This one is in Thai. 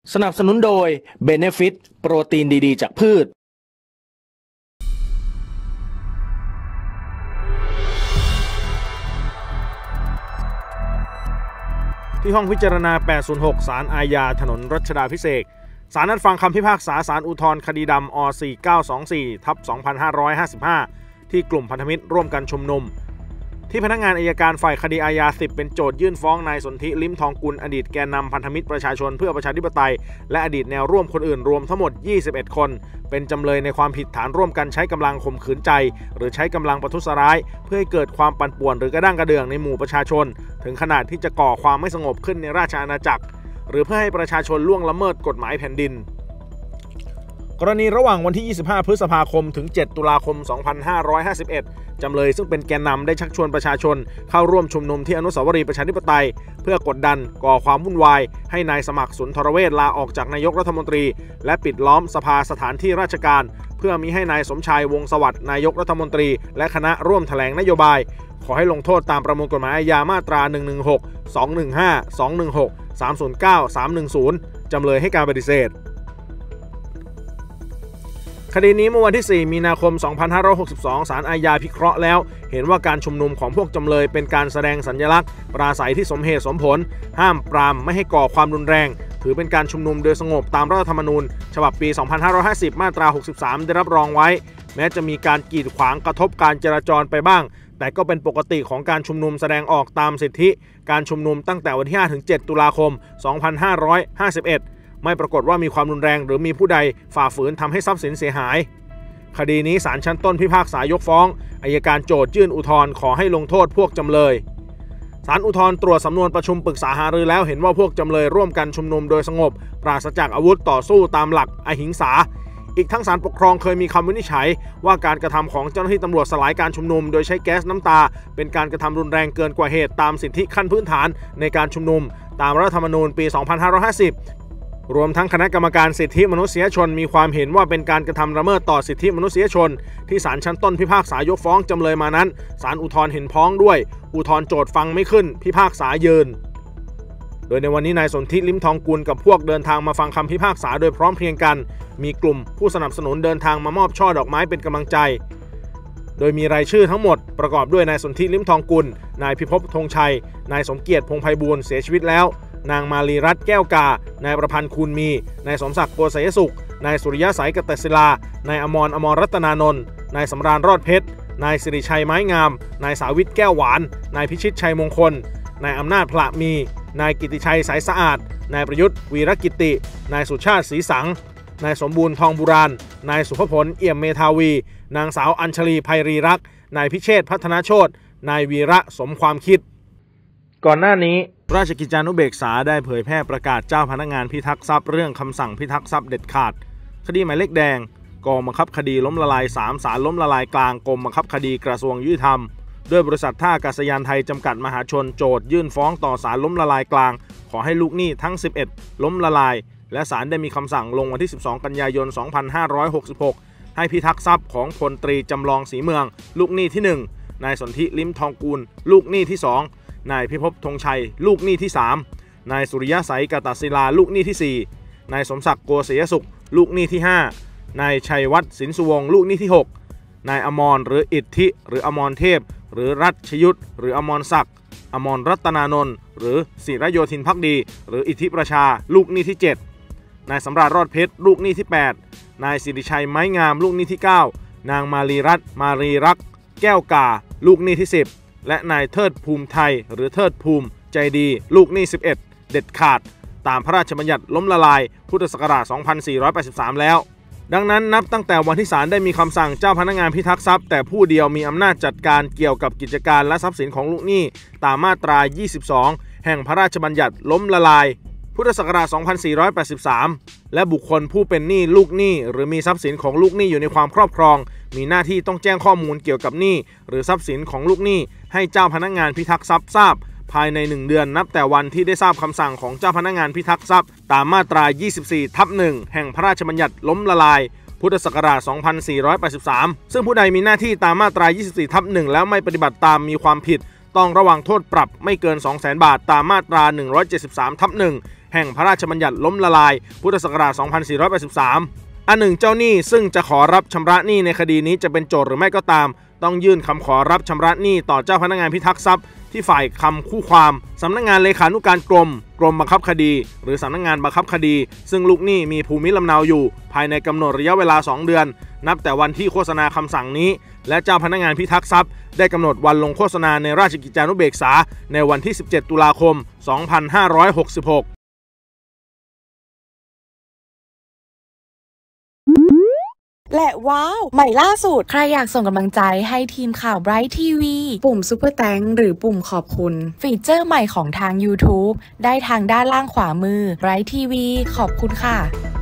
สนับสนุนโดย Benefit โปรตีนดีๆจากพืชที่ห้องพิจารณา 806 ศาลอาญาถนนรัชดาภิเษกศาลนัดฟังคำพิพากษาศาลอุทธรณ์คดีดำอ 4924/2555 ที่กลุ่มพันธมิตรร่วมกันชุมนุมที่พนักงานอัยการฝ่ายคดีอาญา10เป็นโจทยื่นฟ้องนายสนธิลิ้มทองกุลอดีตแกนนำพันธมิตรประชาชนเพื่อประชาธิปไตยและอดีตแนวร่วมคนอื่นรวมทั้งหมด21คนเป็นจำเลยในความผิดฐานร่วมกันใช้กำลังข่มขืนใจหรือใช้กำลังประทุษร้ายเพื่อให้เกิดความปั่นป่วนหรือกระด้างกระเดื่องในหมู่ประชาชนถึงขนาดที่จะก่อความไม่สงบขึ้นในราชอาณาจักรหรือเพื่อให้ประชาชนล่วงละเมิดกฎหมายแผ่นดินกรณีระหว่างวันที่25พฤษภาคมถึง7ตุลาคม2551จำเลยซึ่งเป็นแกนนำได้ชักชวนประชาชนเข้าร่วมชุมนุมที่อนุสาวรีย์ประชาธิปไตยเพื่อกดดันก่อความวุ่นวายให้นายสมัครสุนทรเวชลาออกจากนายกรัฐมนตรีและปิดล้อมสภาสถานที่ราชการเพื่อมิให้นายสมชายวงศ์สวัสดิ์นายกรัฐมนตรีและคณะร่วมแถลงนโยบายขอให้ลงโทษตามประมวลกฎหมายอาญามาตรา116 215 216 309 310จำเลยให้การปฏิเสธคดีนี้เมื่อวันที่4มีนาคม2562ศาลอาญาพิเคราะห์แล้วเห็นว่าการชุมนุมของพวกจำเลยเป็นการแสดงสัญลักษณ์ปราศัยที่สมเหตุสมผลห้ามปรามไม่ให้ก่อความรุนแรงถือเป็นการชุมนุมโดยสงบตามรัฐธรรมนูญฉบับปี2550มาตรา63ได้รับรองไว้แม้จะมีการกีดขวางกระทบการจราจรไปบ้างแต่ก็เป็นปกติของการชุมนุมแสดงออกตามสิทธิการชุมนุมตั้งแต่วันที่5ถึง7ตุลาคม2551ไม่ปรากฏว่ามีความรุนแรงหรือมีผู้ใดฝ่าฝืนทำให้ทรัพย์สินเสียหายคดีนี้ศาลชั้นต้นพิพากษายกฟ้องอัยการโจทยื่นอุทธรณ์ขอให้ลงโทษพวกจำเลยศาลอุทธรณ์ตรวจสำนวนประชุมปรึกษาหารือแล้วเห็นว่าพวกจำเลยร่วมกันชุมนุมโดยสงบปราศจากอาวุธต่อสู้ตามหลักอหิงสาอีกทั้งศาลปกครองเคยมีคำวินิจฉัยว่าการกระทำของเจ้าหน้าที่ตำรวจสลายการชุมนุมโดยใช้แก๊สน้ำตาเป็นการกระทำรุนแรงเกินกว่าเหตุตามสิทธิขั้นพื้นฐานในการชุมนุมตามรัฐธรรมนูญปี2550รวมทั้งคณะกรรมการสิทธิมนุษยชนมีความเห็นว่าเป็นการกระทำละเมิดต่อสิทธิมนุษยชนที่ศาลชั้นต้นพิพากษายกฟ้องจำเลยมานั้นศาลอุทธรณ์เห็นพ้องด้วยอุทธรณ์โจทก์ฟังไม่ขึ้นพิพากษายืนโดยในวันนี้นายสนธิลิ้มทองกุลกับพวกเดินทางมาฟังคำพิพากษาโดยพร้อมเพรียงกันมีกลุ่มผู้สนับสนุนเดินทางมามอบช่อดอกไม้เป็นกำลังใจโดยมีรายชื่อทั้งหมดประกอบด้วยนายสนธิลิ้มทองกุลนายพิภพธงชัยนายสมเกียรติพงษ์ไพบูลย์เสียชีวิตแล้วนางมาลีรัตน์แก้วกานายประพันธ์คูณมีนายสมศักดิ์โกษยสุขนายสุริยะสายกเตศิลานายอมรรัตนานนท์นายสำราญรอดเพชรนายสิริชัยไม้งามนายสาวิตแก้วหวานนายพิชิตชัยมงคลนายอำนาจพละมีนายกิติชัยสายสะอาดนายประยุทธ์วีรกิตินายสุชาติศรีสังนายสมบูรณ์ทองบุราณนายสุภพลเอี่ยมเมธาวีนางสาวอัญชลีไพรีรักษ์นายพิเชษฐ์พัฒนาโชตินายวีระสมความคิดก่อนหน้านี้ราชกิจจานุเบกษาได้เผยแพร่ประกาศเจ้าพนักงานพิทักษ์ทรัพย์เรื่องคำสั่งพิทักษ์ทรัพย์เด็ดขาดคดีหมายเลขแดงกองบังคับคดีล้มละลาย3ศาลล้มละลายกลางกรมบังคับคดีกระทรวงยุติธรรมด้วยบริษัทท่าอากาศยานไทยจำกัดมหาชนโจทยื่นฟ้องต่อศาลล้มละลายกลางขอให้ลูกหนี้ทั้ง11ล้มละลายและศาลได้มีคำสั่งลงวันที่12กันยายน2566ให้พิทักษ์ทรัพย์ของพลตรีจำลองศรีเมืองลูกหนี้ที่1นายสนธิลิ้มทองกุลลูกหนี้ที่2นายพิภพธงชัยลูกหนี้ที่3นายสุริยะสายกตศิลาลูกหนี้ที่4นายสมศักดิ์โกษยสุขลูกหนี้ที่5นายชัยวัฒน์สินสุวงศ์ลูกหนี้ที่6นายอมรหรืออิทธิหรืออมรเทพหรือรัชยุทธหรืออมรศักดิ์อมรรัตนานนท์หรือศิรโยธินภักดีหรืออิทธิประชาลูกหนี้ที่7นายสำราญรอดเพชรลูกหนี้ที่8นายสิริชัยไม้งามลูกหนี้ที่9นางมาลีรัตน์มารีรักษ์แก้วกาลูกหนี้ที่10และนายเทิดภูมิไทยหรือเทิดภูมิใจดีลูกหนี้11เด็ดขาดตามพระราชบัญญัติล้มละลายพุทธศักราช2483แล้วดังนั้นนับตั้งแต่วันที่ศาลได้มีคำสั่งเจ้าพนักงานพิทักษ์ทรัพย์แต่ผู้เดียวมีอำนาจจัดการเกี่ยวกับกิจการและทรัพย์สินของลูกหนี้ตามมาตรา22แห่งพระราชบัญญัติล้มละลายพุทธศักราช2483และบุคคลผู้เป็นหนี้ลูกหนี้หรือมีทรัพย์สินของลูกหนี้อยู่ในความครอบครองมีหน้าที่ต้องแจ้งข้อมูลเกี่ยวกับหนี้หรือทรัพย์สินของลูกหนี้ให้เจ้าพนักงานพิทักษ์ทรัพย์ทราบภายใน1เดือนนับแต่วันที่ได้ทราบคำสั่งของเจ้าพนักงานพิทักษ์ทรัพย์ตามมาตรา24/1แห่งพระราชบัญญัติล้มละลายพุทธศักราช2483ซึ่งผู้ใดมีหน้าที่ตามมาตรา24/1แล้วไม่ปฏิบัติตามมีความผิดต้องระวังโทษปรับไม่เกิน 200,000 บาทตามมาตรา 173/1 แห่งพระราชบัญญัติล้มละลายพุทธศักราช 2483 อันหนึ่งเจ้าหนี้ซึ่งจะขอรับชำระหนี้ในคดีนี้จะเป็นโจทก์หรือไม่ก็ตามต้องยื่นคำขอรับชำระหนี้ต่อเจ้าพนักงานพิทักษ์ทรัพย์ที่ฝ่ายคำคู่ความสำนักงานเลขานุการกรมบังคับคดีหรือสำนักงานบังคับคดีซึ่งลูกหนี้มีภูมิลำเนาอยู่ภายในกำหนดระยะเวลา2 เดือนนับแต่วันที่โฆษณาคำสั่งนี้และเจ้าพนักงานพิทักษ์ทรัพย์ได้กำหนดวันลงโฆษณาในราชกิจจานุเบกษาในวันที่ 17 ตุลาคม 2566 และว้าวใหม่ล่าสุดใครอยากส่งกำลังใจให้ทีมข่าว Bright TV ปุ่มซุปเปอร์แตงหรือปุ่มขอบคุณฟีเจอร์ใหม่ของทาง YouTube ได้ทางด้านล่างขวามือ Bright TV ขอบคุณค่ะ